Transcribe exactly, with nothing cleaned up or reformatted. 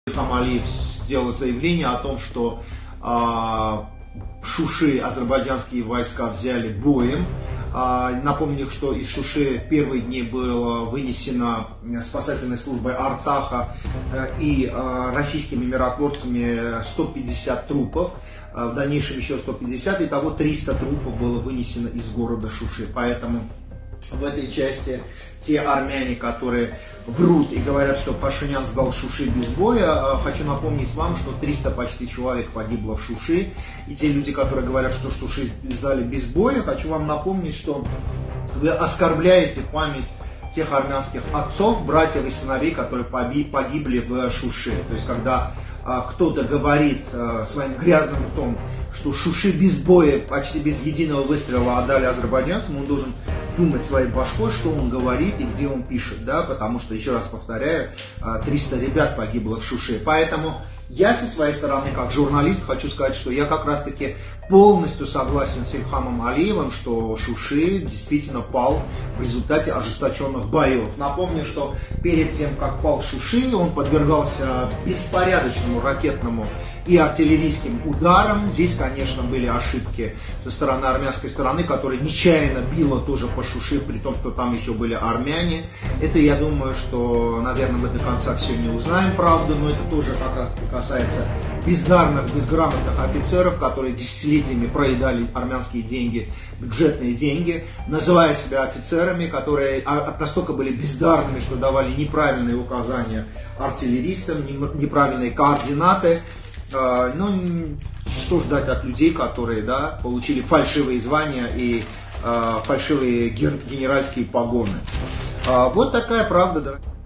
Ильхам Алиев сделал заявление о том, что а, Шуши азербайджанские войска взяли боем. А, напомню, что из Шуши в первые дни было вынесено спасательной службой Арцаха и а, российскими миротворцами сто пятьдесят трупов. В дальнейшем еще сто пятьдесят, итого триста трупов было вынесено из города Шуши. Поэтому в этой части те армяне, которые врут и говорят, что Пашинян сдал Шуши без боя, хочу напомнить вам, что триста почти человек погибло в Шуши. И те люди, которые говорят, что Шуши сдали без боя, хочу вам напомнить, что вы оскорбляете память тех армянских отцов, братьев и сыновей, которые погибли в Шуши. То есть, когда кто-то говорит своим грязным ртом, что Шуши без боя, почти без единого выстрела отдали азербайджанцам, он должен думать своей башкой, что он говорит и где он пишет, да, потому что, еще раз повторяю, триста ребят погибло в Шуши. Поэтому я со своей стороны, как журналист, хочу сказать, что я как раз-таки полностью согласен с Ильхамом Алиевым, что Шуши действительно пал в результате ожесточенных боев. Напомню, что перед тем, как пал Шуши, он подвергался беспорядочному ракетному и артиллерийским ударам. Здесь, конечно, были ошибки со стороны армянской стороны, которая нечаянно била тоже по Шуши, при том, что там еще были армяне. Это, я думаю, что, наверное, мы до конца все не узнаем правду, но это тоже как раз касается бездарных, безграмотных офицеров, которые десятилетиями проедали армянские деньги, бюджетные деньги, называя себя офицерами, которые настолько были бездарными, что давали неправильные указания артиллеристам, неправильные координаты. Ну, что ждать от людей, которые, да, получили фальшивые звания и э, фальшивые генеральские погоны. Э, вот такая правда, дорогие.